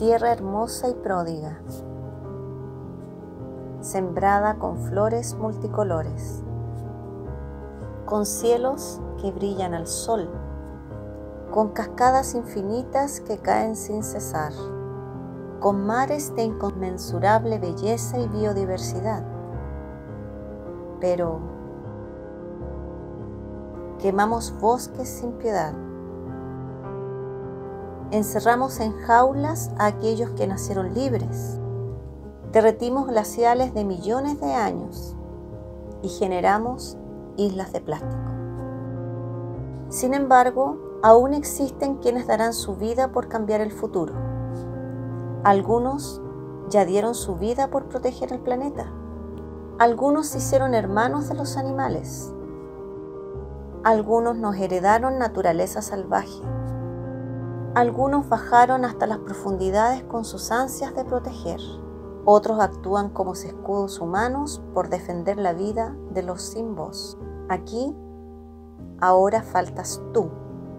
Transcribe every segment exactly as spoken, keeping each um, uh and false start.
tierra hermosa y pródiga, sembrada con flores multicolores, con cielos que brillan al sol, con cascadas infinitas que caen sin cesar, con mares de inconmensurable belleza y biodiversidad. Pero quemamos bosques sin piedad, encerramos en jaulas a aquellos que nacieron libres, derretimos glaciales de millones de años y generamos islas de plástico. Sin embargo, aún existen quienes darán su vida por cambiar el futuro. Algunos ya dieron su vida por proteger el planeta. Algunos se hicieron hermanos de los animales. Algunos nos heredaron naturaleza salvaje. Algunos bajaron hasta las profundidades con sus ansias de proteger. Otros actúan como escudos humanos por defender la vida de los sin voz. Aquí, ahora faltas tú.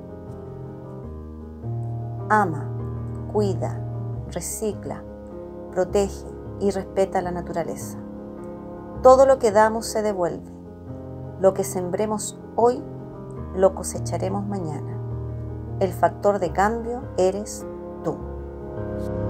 Ama, cuida, recicla, protege y respeta la naturaleza. Todo lo que damos se devuelve. Lo que sembremos hoy, lo cosecharemos mañana. El factor de cambio eres tú.